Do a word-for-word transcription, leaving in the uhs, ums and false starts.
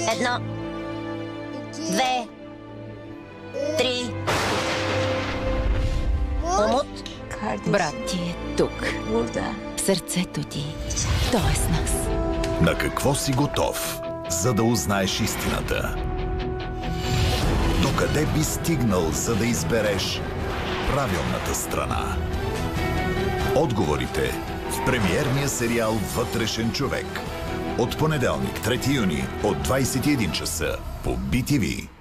Едно, две, три. Умут. Брат ти е тук. В сърцето ти. Той е с нас. На какво си готов, за да узнаеш истината? Докъде би стигнал, за да избереш правилната страна? Отговорите в премиерния сериал „Вътрешен човек“ от понеделник, трети юни от двайсет и един часа по Би Ти Ви.